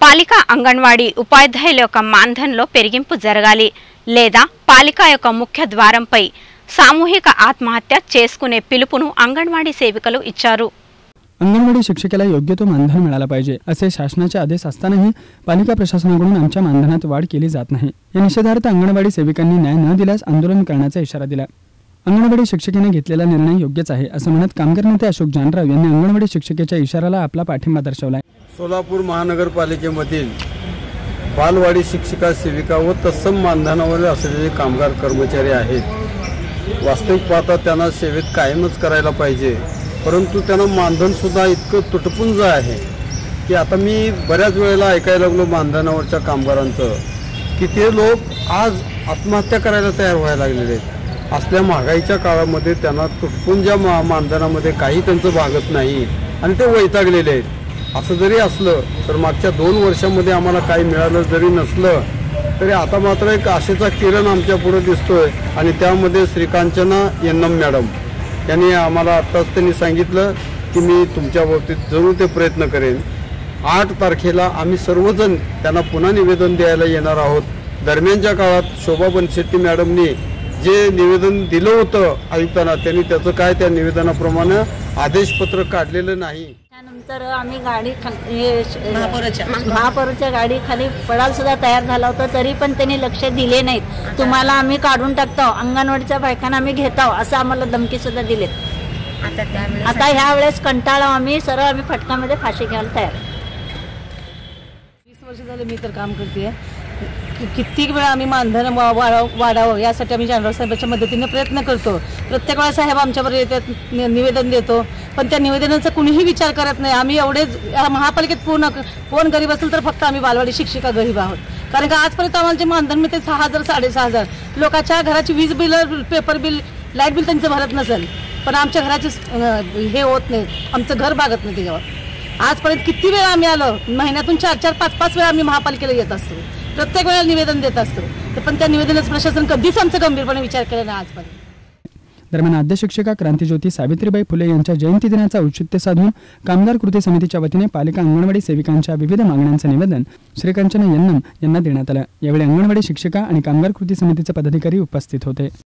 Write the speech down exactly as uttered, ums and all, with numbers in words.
పాలికా అంగన్వాడీ ఉపాధ్యాయుల యొక్క మాన్ధన్లో పెరిగింపు జరగాలి లేదా పాలికా యొక్క ముఖ్య ద్వారంపై సామూహిక ఆత్మహత్య చేసుకునే పిలుపును अंगणवाडी सेविकలు इच्चारू। अंगणवाडी शिक्षकाला योग्य तो मानधन मिळाला पाहिजे असे शासनाचे आदेश असतानाही पालिका प्रशासनाकडून आमच्या मानधनात वाढ केली जात नाही। या निषेधार्थ अंगणवाडी सेविकांनी न्याय न दिल्यास आंदोलन करण्याचा इशारा दिला। अंगणवाडी शिक्षिकेने घेतलेला निर्णय योग्यच आहे असं म्हणत कामगार नेते अशोक जानराव यांनी अंगणवाडी शिक्षिकेच्या इशाऱ्याला आपला पाठिंबा दर्शवला। सोलापूर महानगरपालिकेमधील बालवाडी शिक्षिका सेविका व तत्सम मानधनावर असलेले कामगार कर्मचारी आहेत। वास्तविक पाहता त्यांना सेवेत कायमच करायला पाहिजे, परंतु त्यांना मानधन सुद्धा इतकं तुटपुंज आहे की आता मी बऱ्याच वेळेला ऐकायला लागलो मानधनावरच्या कामगारांचं की ते लोक आज आत्महत्या करायला तयार व्हायला लागलेले आहेत। असल्या महागाईच्या काळामध्ये त्यांना तुटपुंजा मा मानधनामध्ये काही त्यांचं भागत नाही आणि ते वैतागलेले आहेत। असं जरी असलं तर मागच्या दोन वर्षांमध्ये आम्हाला काही मिळालं जरी नसलं तरी आता मात्र एक आशेचा किरण आमच्या पुढे दिसतोय आणि त्यामध्ये श्रीकांचना यन्नम मॅडम यांनी आम्हाला आत्ताच त्यांनी सांगितलं की मी तुमच्या बाबतीत जरूर ते प्रयत्न करेन। आठ तारखेला आम्ही सर्वजण त्यांना पुन्हा निवेदन द्यायला येणार आहोत। दरम्यानच्या काळात शोभा बनशेट्टी मॅडमनी जे निवेदन दिलं होतं आयुक्तांना त्यांनी त्याचं काय त्या निवेदनाप्रमाणे आदेशपत्र काढलेलं नाही। त्यानंतर आम्ही गाडी महापौराच्या महापौराच्या गाडी खाली पडाल सुद्धा तयार झाला होता तरी पण त्यांनी लक्ष दिले नाहीत। तुम्हाला आम्ही काढून टाकतो, अंगणवाडीच्या बायकांना आम्ही घेतो असं आम्हाला धमकी सुद्धा दिलेत। आता ह्या वेळेस कंटाळा आम्ही सरळ आम्ही फटकामध्ये फाशी घ्यायला तयार। वीस वर्ष झाले मी तर काम करते। कित्येक वेळा आम्ही मानधन वाढावं यासाठी आम्ही जानराव साहेबांच्या मदतीने प्रयत्न करतो। प्रत्येक वेळा साहेब आमच्यावर येतात, निवेदन देतो, पण त्या निवेदनाचा कुणीही विचार करत नाही। आम्ही एवढे महापालिकेत पूर्ण कोण गरीब असेल तर फक्त आम्ही बालवाडी शिक्षिका गरीब आहोत, कारण का आजपर्यंत आम्हाला जे मानधन मिळते सहा हजार साडेसहा हजार लोकांच्या घराची वीज bill paper bill light bill त्यांचं भरत नसेल, पण आमच्या घराचे हे होत नाही, आमचं घर भागत नाही त्याच्यावर। आजपर्यंत किती वेळा आम्ही आलो, महिन्यातून चार चार पाच पाच वेळा आम्ही महापालिकेला येत असतो, प्रत्येक वेळेला निवेदन देत असतो, तर पण त्या निवेदनाचं प्रशासन कधीच आमचा गंभीरपणे विचार केला नाही आजपर्यंत। दरम्यान आद्य शिक्षिका क्रांतिज्योती सावित्रीबाई फुले यांच्या जयंती दिनाचा औचित्य साधून कामगार कृती समितीच्या वतीने पालिका अंगणवाडी सेविकांच्या विविध मागण्यांचं निवेदन श्रीकांचना यन्नम यांना देण्यात आलं। यावेळी अंगणवाडी शिक्षिका आणि कामगार कृती समितीचे पदाधिकारी उपस्थित होते।